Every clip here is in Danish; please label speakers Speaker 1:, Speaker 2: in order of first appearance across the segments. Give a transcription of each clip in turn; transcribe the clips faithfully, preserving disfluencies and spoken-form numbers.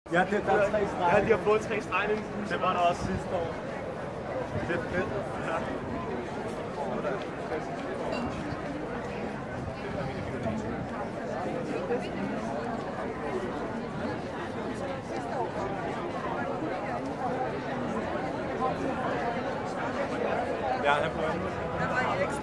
Speaker 1: Ja, det der er tre streger.
Speaker 2: Ja, de har fået tre streger. Det var der også sidste år. Det er fedt. Ja. Ja, han prøver.
Speaker 3: Der var Eriksen.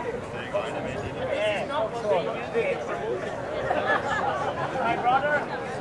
Speaker 2: My brother.